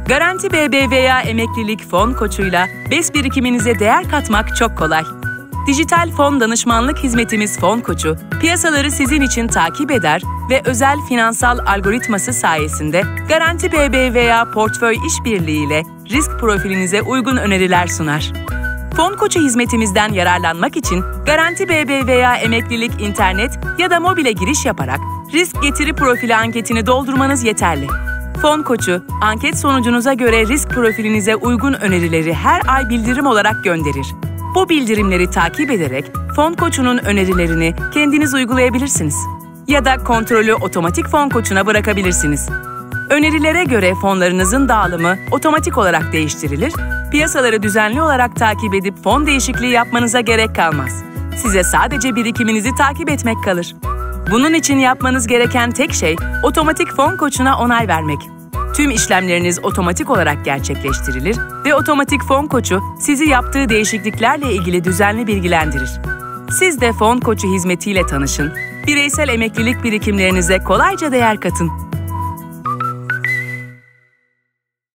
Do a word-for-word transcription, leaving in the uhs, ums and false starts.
Garanti B B V A Emeklilik Fon Koçu'yla BES birikiminize değer katmak çok kolay. Dijital fon danışmanlık hizmetimiz Fon Koçu, piyasaları sizin için takip eder ve özel finansal algoritması sayesinde Garanti B B V A Portföy İşbirliği ile risk profilinize uygun öneriler sunar. Fon Koçu hizmetimizden yararlanmak için Garanti B B V A Emeklilik internet ya da mobile giriş yaparak risk getiri profili anketini doldurmanız yeterli. Fon Koçu, anket sonucunuza göre risk profilinize uygun önerileri her ay bildirim olarak gönderir. Bu bildirimleri takip ederek Fon Koçu'nun önerilerini kendiniz uygulayabilirsiniz. Ya da kontrolü otomatik Fon Koçu'na bırakabilirsiniz. Önerilere göre fonlarınızın dağılımı otomatik olarak değiştirilir, piyasaları düzenli olarak takip edip fon değişikliği yapmanıza gerek kalmaz. Size sadece birikiminizi takip etmek kalır. Bunun için yapmanız gereken tek şey otomatik Fon Koçu'na onay vermek. Tüm işlemleriniz otomatik olarak gerçekleştirilir ve otomatik Fon Koçu sizi yaptığı değişikliklerle ilgili düzenli bilgilendirir. Siz de Fon Koçu hizmetiyle tanışın, bireysel emeklilik birikimlerinize kolayca değer katın.